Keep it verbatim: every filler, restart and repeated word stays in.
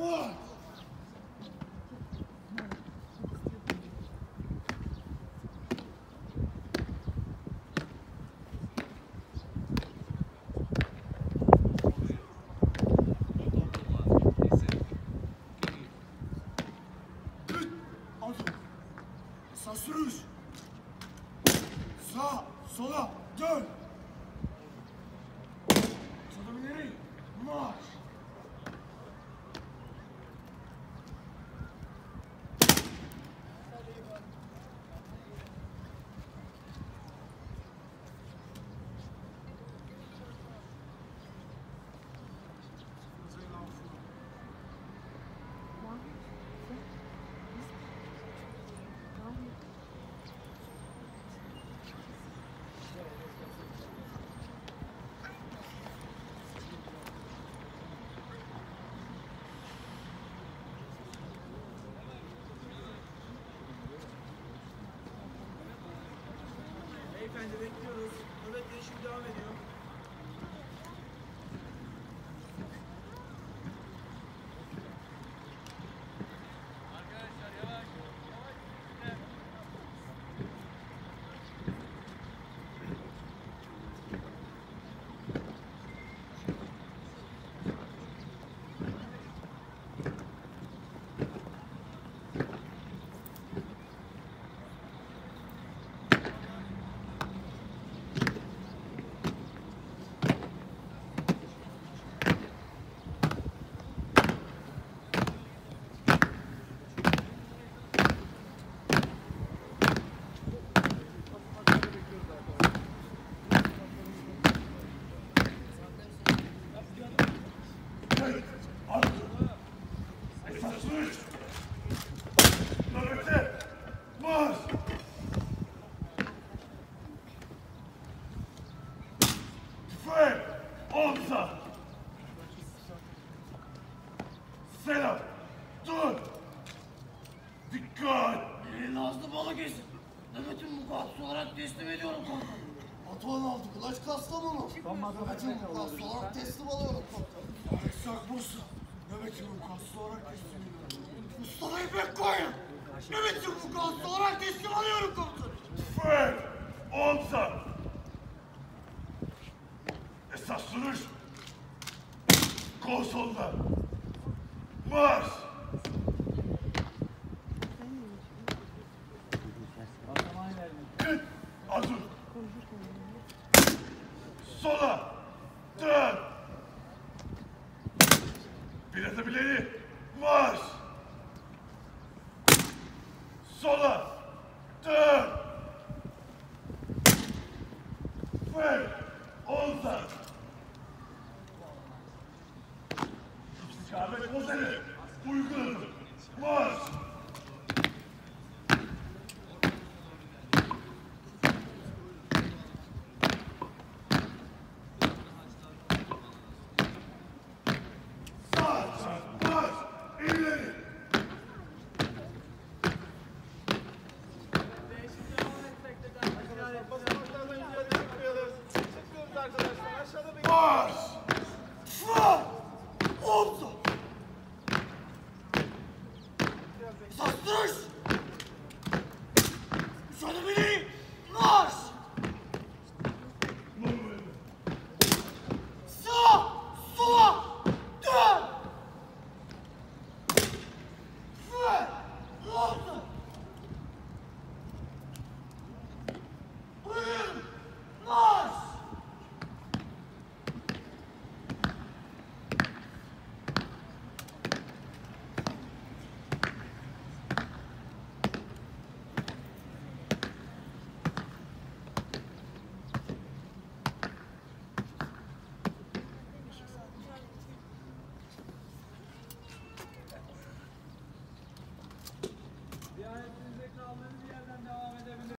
Marş! Esas sürüş. Sağ, sola, dön. Sola ileri, marş. Beyefendi bekliyoruz. Nöbet değişimi devam ediyor. Arkadaşlar yavaş. Yavaş. Esas sürüş. Nöbete, marş. Tüfek, omza. Selam, dur. Dikkat. Ee, Nazlı Balıkesir. Nöbetin vukuatçısı olarak teslim ediyorum komutanım. Batuhan aldı. Kulaç Kastamonu. Nöbetin vukuatçısı olarak teslim alıyorum komutanım. Esas Bursa. Nöbetin vukuatçısı olarak teslim ediyorum. Mustafa İpek koyun. Nöbetin vukuatçısı olarak teslim alıyorum komutanım. Tüfek, omza. Esas sürüş. Kol solda. Marş. Git, hazır. Sola, dön. Biraz da ileri, marş. Sola, dön. Tüfek, omza. İstikamet bozeri, uyguladım. Marş. Sağ, marş, ileri. Değişim devam etmekte. Basamaklardan inceleme yapıyoruz. Çıkıyoruz arkadaşlar. Aşağıda bekliyoruz. Marş.